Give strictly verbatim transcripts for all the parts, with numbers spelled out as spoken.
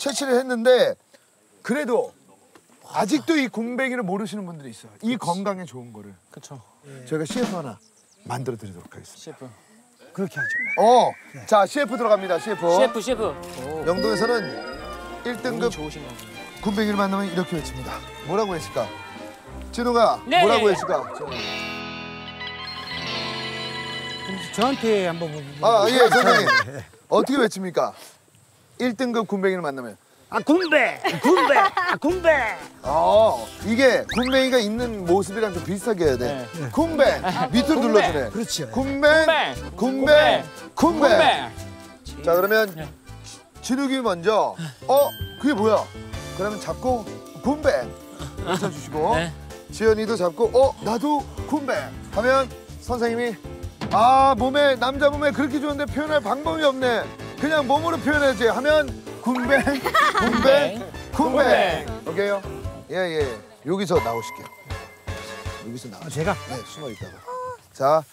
채취를 했는데 그래도 아직도 이 굼벵이를 모르시는 분들이 있어요. 이 건강에 좋은 거를. 그렇죠. 저희가 씨에프 하나 만들어 드리도록 하겠습니다. 씨에프. 그렇게 하죠. 어, 네. 자 씨에프 들어갑니다. 씨에프. 씨에프, 씨에프. 영동에서는 일 등급 굼벵이를 만나면 이렇게 외칩니다. 뭐라고 외칠까? 진우가 네. 뭐라고 외칠까? 저한테 한번. 아, 예, 선생님. 어떻게 외칩니까? 일 등급 굼벵이를 만나면. 아, 굼벵! 굼벵! 아, 굼벵! 어, 이게 굼벵이가 있는 모습이랑 좀 비슷하게 해야 돼. 네. 굼벵! 밑으로 굼벵. 눌러주네. 그렇죠. 굼벵! 굼벵! 굼벵! 자, 그러면 진욱이 먼저, 어? 그게 뭐야? 그러면 잡고 굼벵! 외쳐주시고 네. 지연이도 잡고, 어? 나도 굼벵! 하면 선생님이 아, 몸에, 남자 몸에 그렇게 좋은데 표현할 방법이 없네. 그냥 몸으로 표현해야지 하면 굼벵, 굼벵, 굼벵. 오케이요? 예, 예. 여기서 나오실게요. 여기서 나오실게요. 아, 제가? 네, 숨어 있다가. 자.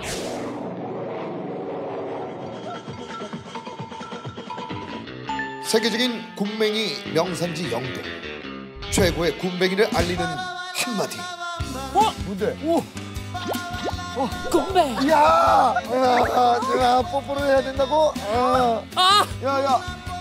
세계적인 굼벵이 명산지 영동. 최고의 굼벵이를 알리는 한마디. 어? 뭔데? 오! 어, 굼벵! 야! 야, 내가 뽀뽀를 해야 된다고? 아! 아! 야, 야!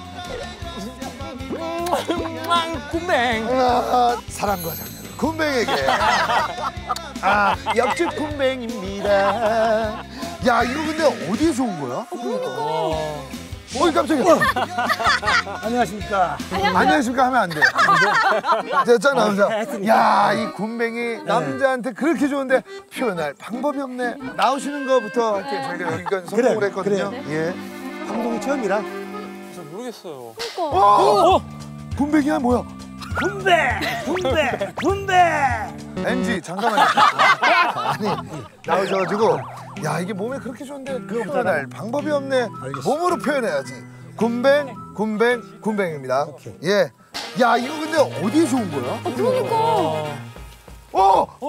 음, 굼벵! 아, 사랑과 장렬 굼벵에게 아, 옆집 굼벵입니다. 야, 이거 근데 어디에서 온 거야? 어, 어이, 깜짝이야. 안녕하십니까. 안녕하십니까 하면 안 돼. 자, 짱 나오자. 야, 이 굼벵이 남자한테 그렇게 좋은데 표현할 방법이 없네. 나오시는 거부터 할게요. 저희가 여기까지 성공을 그래, 했거든요. 그래. 예. 방송이 처음이라. 잘 모르겠어요. 어! 굼벵이야 뭐야? 굼벵! 굼벵! 굼벵! 엔지 잠깐만요. 아니 나오셔가지고 야 이게 몸에 그렇게 좋은데 표현할 방법이 없네. 알겠어. 몸으로 표현해야지. 굼벵, 굼벵, 굼벵입니다. 오케이. 예. 야 이거 근데 어디에서 온 거야? 그러니까. 어! 어?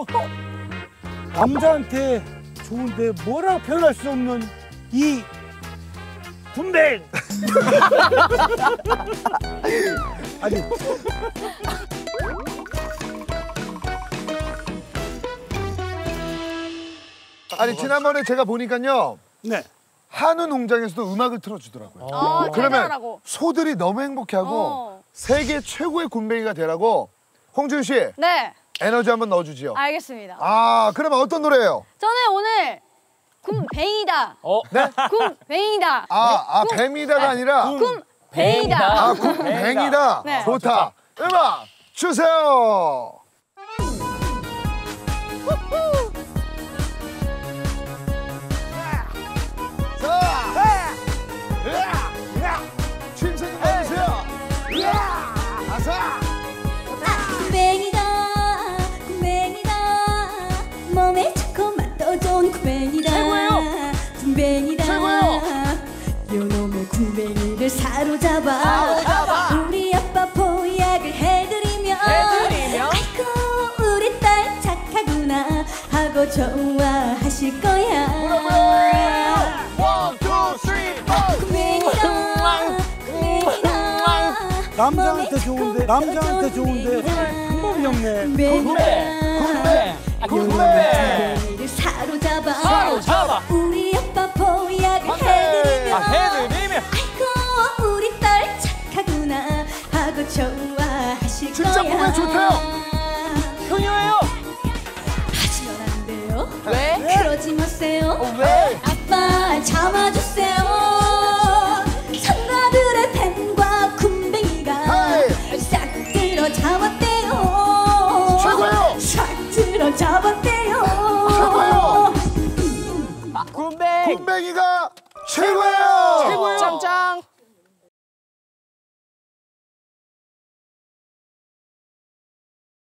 남자한테 좋은데 뭐라고 표현할 수 없는 이 굼벵! 아니. 아니 지난번에 제가 보니까요. 네. 한우 농장에서도 음악을 틀어주더라고요. 아, 그러면 잘하라고. 소들이 너무 행복해하고 어. 세계 최고의 굼벵이가 되라고 홍준 씨 네, 에너지 한번 넣어주지요. 알겠습니다. 아 그러면 어떤 노래예요? 저는 오늘 굼벵이다. 어? 네? 굼벵이다. 아, 아 뱀이다가 아니라 굼벵이다. 아 굼벵이다. 네. 좋다. 음악 주세요. 자, 춤좀 해주세요. 아사. 굼벵이다 굼벵이다 몸에 좋고 맛도 좋은 굼벵이다 최고예요. 굼벵이다 최고예요. 요놈의 굼벵이를 사로잡아, 사로잡아. 우리 아빠 보약을 해드리며 해드리며 아이고 우리 딸 착하구나 하고 좋아하실 거야. 원, 투, 쓰리, 포. 굼벵이다 굼벵이다 남자한테 좋은데, 남자한테 좋은데 방법이 없네. 굼벵이다 굼벵이를 사로잡아, 사로잡아. 우리 아빠 보약을 해드리며 아, 해드리며. 아이고 우리 딸 착하구나 하고 좋아하실 진짜 거야. 몸에 좋대요. 효녀예요. 하지만 안 돼요. 왜? 그러지 마세요. 왜? 아빠 참아주세요. 상가들의 뱀과 굼벵이가 헤이. 싹 들어 잡았대요. 최고예요. 싹 들어 잡았대요. 최고예요. 굼벵. 굼벵이가 최고예요. 최고예요. 짱짱.